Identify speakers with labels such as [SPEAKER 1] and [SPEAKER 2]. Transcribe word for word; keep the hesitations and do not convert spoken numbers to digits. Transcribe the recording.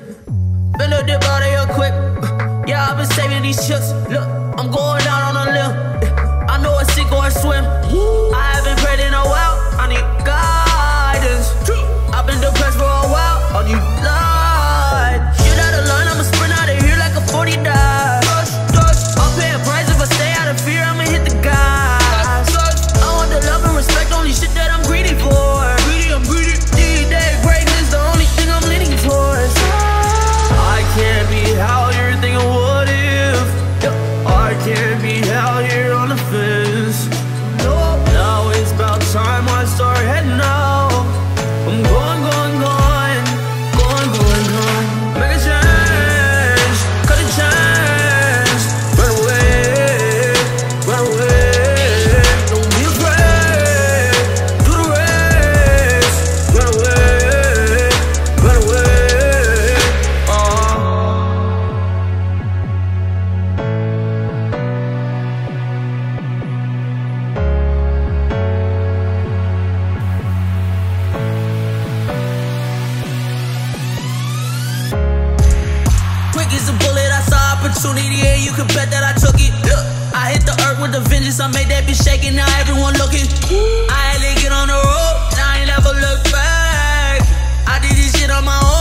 [SPEAKER 1] Been a dip out of here quick. Yeah, I've been saving these chips. Look, I'm going down on a limb. I know a sink or a swim. I haven't prayed in a while. I need guidance. I've been depressed for a while. I need light. Shit out of line, I'ma sprint out of here like a forty dive. I'll pay a price if I stay out of fear. I'ma hit the gas. I want the love and respect, only shit that I'm greedy for. Greedy, I'm greedy. D-Day greatness, the only thing I'm leaning towards. I can't be out here thinking what if. I can't be out here on the fence. Now it's about time I start heading out. I'm going, going, going, going, going, going. Make a change, cut a chance. Run away, run away. Don't be afraid, do the race. Run away, run away. Oh. Quick as a bullet, I saw opportunity and you can bet that I took it. Look, I hit the earth with a vengeance, I made that bitch shaking, now everyone looking. I had to get on the road, now I ain't never look back. I did this shit on my own.